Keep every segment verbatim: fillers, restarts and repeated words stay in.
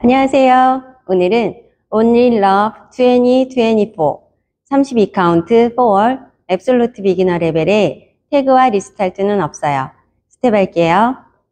안녕하세요. 오늘은 Only Love 이천이십사 삼십이 카운트 포월 Absolute Beginner 레벨에 태그와 리스타트는 없어요. 스텝 할게요.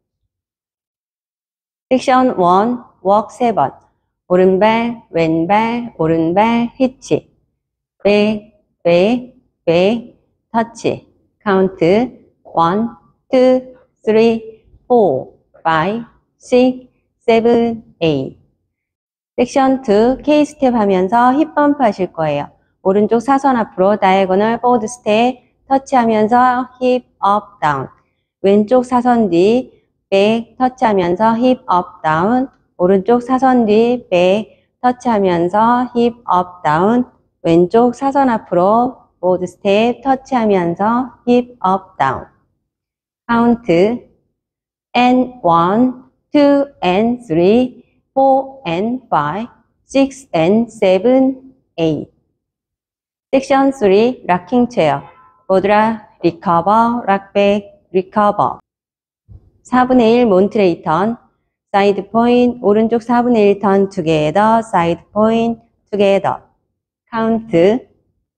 섹션 일, 워크 세 번. 오른발, 왼발, 오른발, 히치. 백, 백, 백, 터치. 카운트 일, 이, 삼, 사, 오, 육, 칠, 팔. 섹션 이, K-스텝 하면서 힙 범프 하실 거예요. 오른쪽 사선 앞으로 다이애고널 포워드 스텝 터치하면서 힙 업 다운. 왼쪽 사선 뒤 백 터치하면서 힙 업 다운. 오른쪽 사선 뒤 백 터치하면서 힙 업 다운. 왼쪽 사선 앞으로 포워드 스텝 터치하면서 힙 업 다운. 카운트 and one, two and three, four and five, six and seven, eight. 섹션 삼, 락킹 체어. 보드라, 리커버, 락백, 리커버. 사분의 일 몬트레이 턴. 사이드 포인트, 오른쪽 사분의 일 턴 투게더, 사이드 포인트, 투게더. 카운트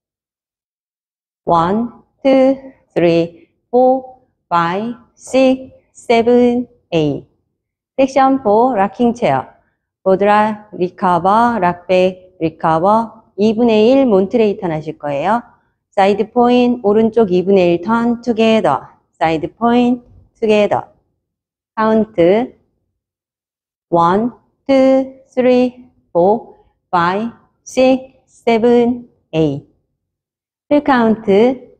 one, two, three, four, five, six, seven, eight. 섹션 사, 락킹 체어. 보드라, 리커버, 락백, 리커버. 이분의 일 몬트레이 턴 하실 거예요. 사이드 포인트, 오른쪽 이분의 일 턴, 투게더. 사이드 포인트, 투게더. 카운트 one, two, three, four, five, six, seven, eight. 풀 카운트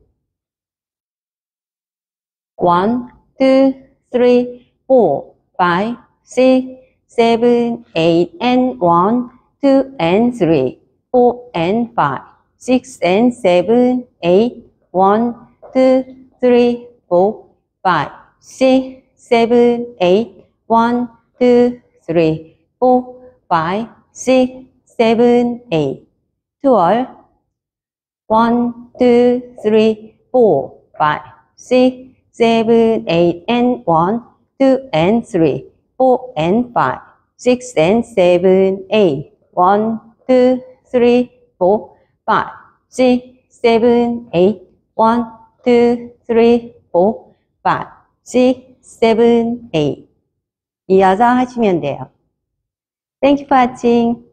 one, two, three, four, five, six, seven, eight, and one, two, and three, four, and five, six, and seven, eight, one, two, three, four, five, six, seven, eight, one, two, three, four, five, six, seven, eight. twelve. one, two, three, four, five, six, seven, eight, and one, two, and three, four, and five, six, and seven, eight, one, two, three, four, five, six, seven, eight, one, two, three, four, five, six, seven, eight. 이어서 하시면 돼요. Thank you for watching.